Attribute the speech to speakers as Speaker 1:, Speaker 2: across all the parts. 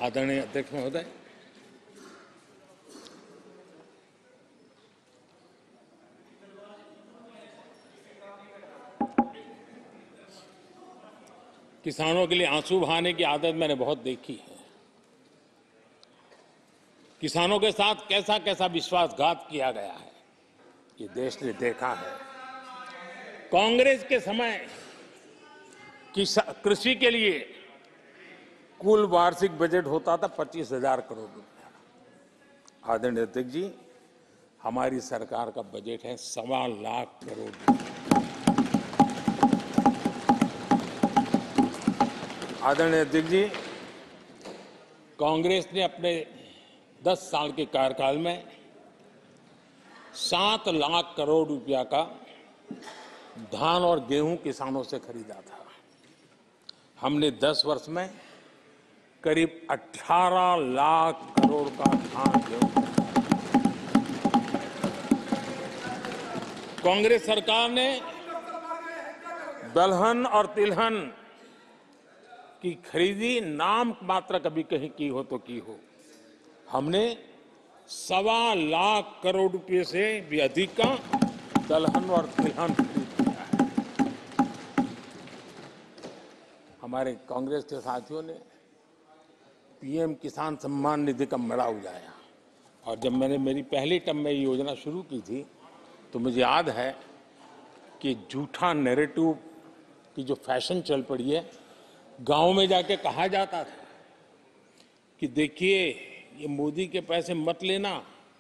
Speaker 1: आदरणीय अध्यक्ष महोदय, किसानों के लिए आंसू बहाने की आदत मैंने बहुत देखी है। किसानों के साथ कैसा कैसा विश्वासघात किया गया है, ये देश ने देखा है। कांग्रेस के समय कृषि के लिए कुल वार्षिक बजट होता था 25,000 करोड़ रुपया। आदरणीय अध्यक्ष जी, हमारी सरकार का बजट है 1.25 करोड़ रुपया। आदरणीय अध्यक्ष जी, कांग्रेस ने अपने 10 साल के कार्यकाल में 7 लाख करोड़ रुपया का धान और गेहूं किसानों से खरीदा था। हमने 10 वर्ष में करीब 18 लाख करोड़ का धान गेहूं। कांग्रेस सरकार ने दलहन और तिलहन की खरीदी नाम मात्र कभी कहीं की हो तो की हो। हमने 1.25 लाख करोड़ रुपए से भी अधिक का दलहन और तिलहन खरीद किया है। हमारे कांग्रेस के साथियों ने पीएम किसान सम्मान निधि का मड़ा उड़ाया, और जब मैंने मेरी पहली टर्म में ये योजना शुरू की थी तो मुझे याद है कि झूठा नैरेटिव की जो फैशन चल पड़ी है, गांव में जाके कहा जाता था कि देखिए ये मोदी के पैसे मत लेना,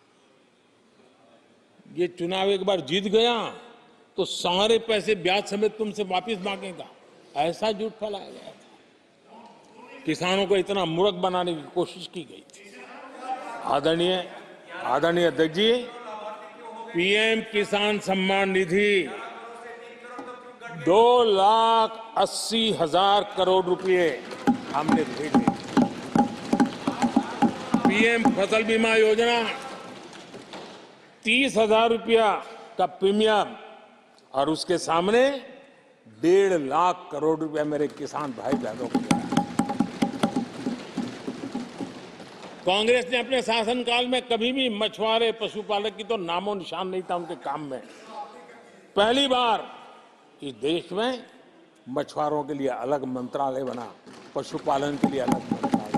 Speaker 1: ये चुनाव एक बार जीत गया तो सारे पैसे ब्याज समेत तुमसे वापस मांगेगा। ऐसा झूठ फैलाया गया था। किसानों को इतना मूर्ख बनाने की कोशिश की गई थी। आदरणीय अध्यक्ष जी, पीएम किसान सम्मान निधि 2,80,000 करोड़ रुपए हमने भेजे। पीएम फसल बीमा योजना 30,000 रुपया का प्रीमियम, और उसके सामने 1.5 लाख करोड़ रुपया मेरे किसान भाई बहनों को दिया। कांग्रेस ने अपने शासनकाल में कभी भी मछुआरे पशुपालक की तो नामो निशान नहीं था उनके काम में। पहली बार इस देश में मछुआरों के लिए अलग मंत्रालय बना, पशुपालन के लिए अलग मंत्रालय।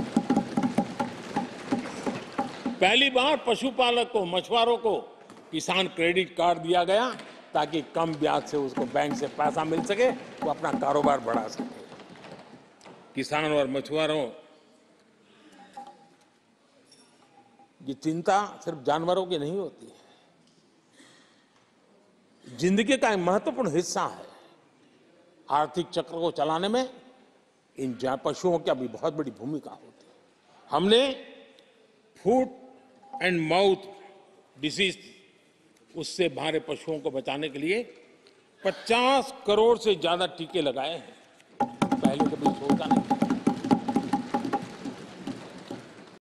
Speaker 1: पहली बार पशुपालक को, मछुआरों को किसान क्रेडिट कार्ड दिया गया ताकि कम ब्याज से उसको बैंक से पैसा मिल सके, वो अपना कारोबार बढ़ा सके। किसानों और मछुआरों की चिंता सिर्फ जानवरों की नहीं होती है, जिंदगी का एक महत्वपूर्ण हिस्सा है। आर्थिक चक्र को चलाने में इन पशुओं की भी बहुत बड़ी भूमिका होती है। हमने फुट एंड माउथ डिसीज, उससे हमारे पशुओं को बचाने के लिए 50 करोड़ से ज्यादा टीके लगाए हैं। पहले कभी सोचा नहीं।